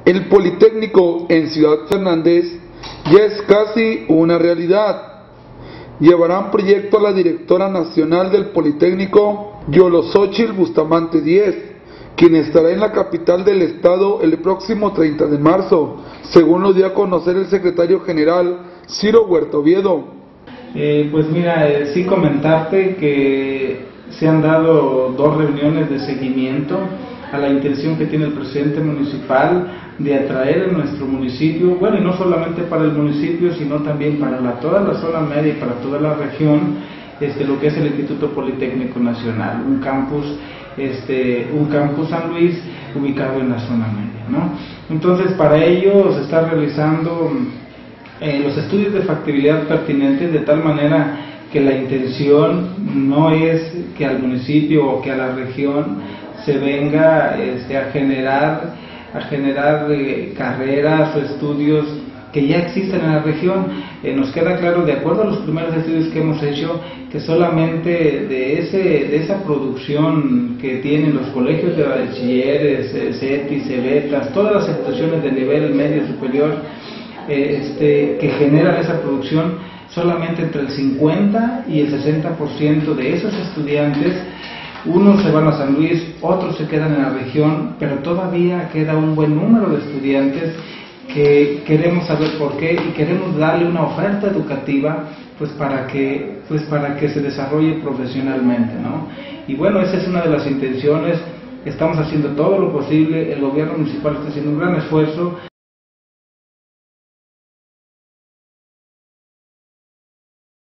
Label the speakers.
Speaker 1: El Politécnico en Ciudad Fernández ya es casi una realidad. Llevarán proyecto a la directora nacional del Politécnico, Yolosóchitl Bustamante Díez, quien estará en la capital del estado el próximo 30 de marzo, según lo dio a conocer el secretario general Ciro Huerta Oviedo.
Speaker 2: Pues mira, sí comentarte que se han dado 2 reuniones de seguimiento a la intención que tiene el presidente municipal de atraer en nuestro municipio, bueno, y no solamente para el municipio, sino también para toda la zona media y para toda la región, lo que es el Instituto Politécnico Nacional, un campus San Luis ubicado en la zona media, ¿no? Entonces, para ello se está realizando los estudios de factibilidad pertinentes, de tal manera que la intención no es que al municipio o que a la región se venga a generar carreras o estudios que ya existen en la región. Nos queda claro, de acuerdo a los primeros estudios que hemos hecho, que solamente de esa producción que tienen los colegios de bachilleres, CETIS, CEBETAS, todas las instituciones de nivel medio superior que generan esa producción, solamente entre el 50 y el 60% de esos estudiantes, unos se van a San Luis, otros se quedan en la región, pero todavía queda un buen número de estudiantes que queremos saber por qué y queremos darle una oferta educativa para que se desarrolle profesionalmente, ¿no? Y bueno, esa es una de las intenciones. Estamos haciendo todo lo posible, el gobierno municipal está haciendo un gran esfuerzo.